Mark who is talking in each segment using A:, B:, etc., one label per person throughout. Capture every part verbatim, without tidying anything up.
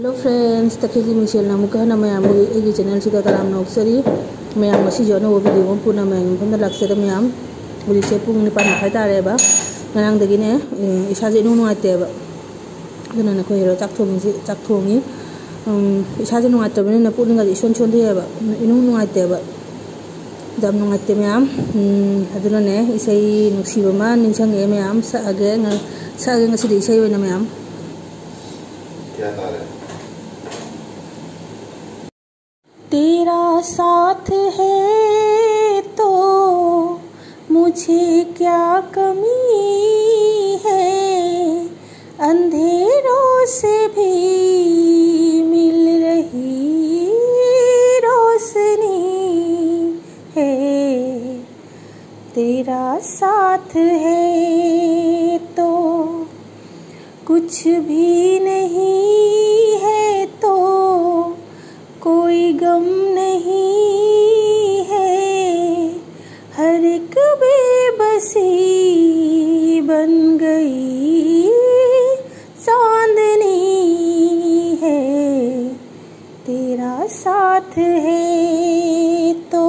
A: Hello friends, तखेगी मिशेल नामुक हना मैम एगी चैनल सिदा तराम नौसरी मैम मसी जो अनौब वीडियो पुना मैम मफमदा लाक्सदे मैम हुजिसे पुंग निपान मखाय तारेबा ngaraangdagine isaje inu nuaiteeba aduna nakoi hero chak thongi chak thongi isaje nuaitabane na puninga ison chondeeba inu nuaiteeba jam nuaite मैम aduna ne isai nuksiba ma ningsang e मैम saage saage ngasi isai oina मैम
B: क्या तार है?
A: तेरा साथ है तो मुझे क्या कमी है, अंधेरों से भी मिल रही रोशनी है। तेरा साथ है तो कुछ भी नहीं है, तो कोई गम नहीं है, हर एक बेबसी बन गई चांदनी है। तेरा साथ है तो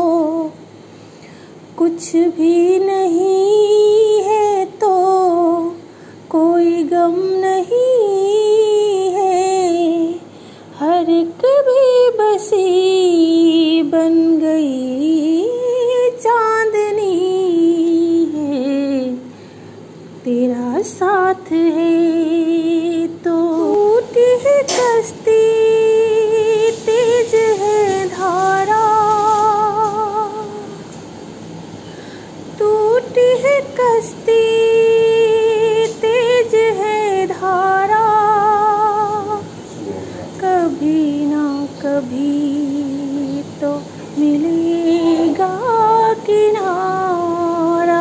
A: कुछ भी नहीं है, तो कोई गम नहीं है, हर एक बेबसी बन गई चांदनी है। तेरा साथ है तो टूटी है कश्ती, तेज है धारा, टूटी है कश्ती, तेज है धारा, कभी ना कभी तो मिलेगा किनारा।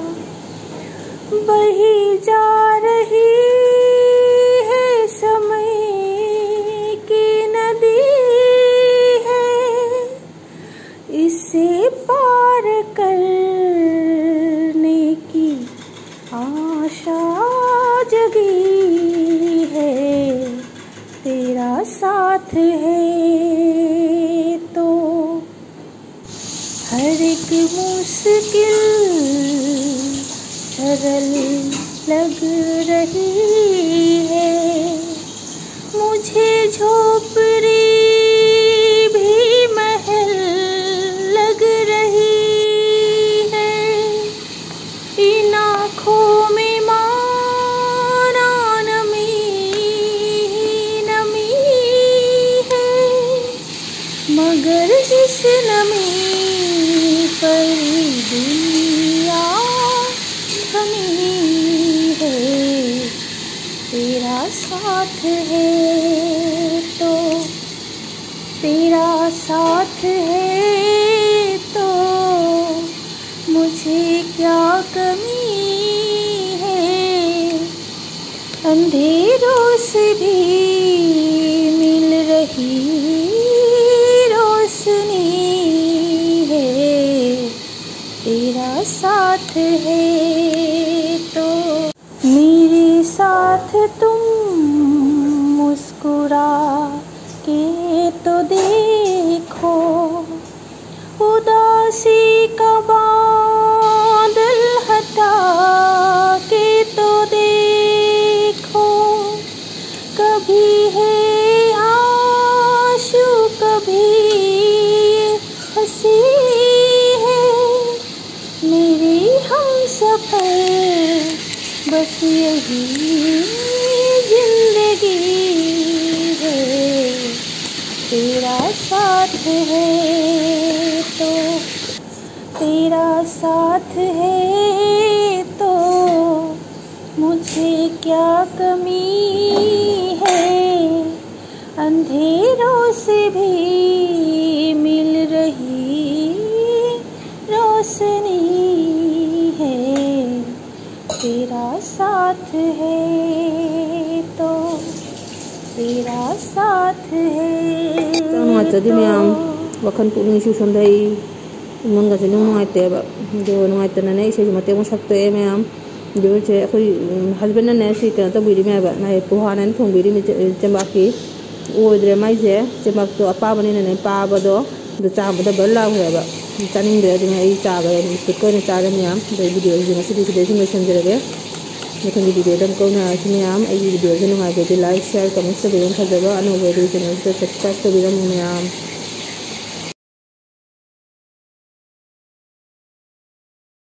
A: बही जा रही है समय की नदी है, इसे पार करने की आशा जगी है। तेरा साथ है तो हर एक मुश्किल सरल लग रही है, मुझे झोपड़ी भी महल लग रही है। इन आँखों में माना नमी नमी है, मगर इस नमी पर दुनिया थमी है। तेरा साथ है तो तेरा साथ है तो मुझे क्या कमी है, अंधेरों से भी मिल रही रोशनी है। तेरा साथ है तो मेरे साथ तुम मुस्कुरा के तो देखो, उदासी का बादल हटा के तो देखो। कभी है आंसू कभी हंसी है, मेरी हमसफर बस यही जिंदगी है। तेरा साथ है तो तेरा साथ है तो मुझे क्या कमी है, अंधेरों से भी मिल रही रोशनी है। तेरा साथ है तो तेरा साथ है तो मैम वखन पुलिंग सुसंदई नंगा से नुआइतेबा जो नुआइतना ने इसे मते मसक्ते मैम जो से अखोई हस्बैंड ने से कन तो बिरी मैबा ना पोहाना थोंबिरी चंबाकी ꯑꯣꯏꯗ꯭ꯔꯦ ꯃꯥꯏꯁꯦ ꯆꯦꯃꯛꯇꯣ ꯑꯄꯥꯕꯅꯤꯅꯅꯦ ꯄꯥꯕꯗꯣ ꯑꯗꯨ ꯆꯥꯕꯗ ꯕꯔ ꯂꯥꯎꯈ꯭ꯔꯦꯕ ꯆꯥꯅꯤꯡꯗ꯭ꯔꯦ ꯑꯗꯨꯅ ꯑꯩ ꯆꯥꯒ ꯕꯤꯁꯀꯨꯠꯀ ꯑꯣꯏꯅ ꯆꯥꯔꯦ ꯃꯌꯥꯝ ꯑꯗꯩ ꯚꯤꯗꯤꯑꯣꯁꯤ ꯉꯁꯤꯗꯤ ꯁꯤꯗꯩ ꯁꯨꯝ ꯂꯣꯏꯁꯤꯟꯖꯔꯒꯦ ꯃꯊꯪꯒꯤ ꯚꯤꯗꯤꯑꯣꯗ ꯑꯃꯨꯛ ꯀꯧꯅꯔꯁꯤ ꯃꯌꯥꯝ ꯑꯩꯒꯤ ꯚꯤꯗꯤꯑꯣꯁꯦ ꯅꯨꯡꯉꯥꯏꯖꯔꯗꯤ ꯂꯥꯏꯛ ꯁꯤꯌꯔ ꯀꯃꯦꯟ ꯇꯧꯕꯤꯔꯝ ꯐꯖꯕ ꯑꯅꯧꯕ ꯑꯩꯒꯤ ꯆꯦꯅꯦꯜꯁꯤꯗ ꯁꯕꯁꯀ꯭ꯔꯥꯏꯕ ꯇꯧꯕꯤꯔꯝꯃꯨ ꯃꯌꯥꯝ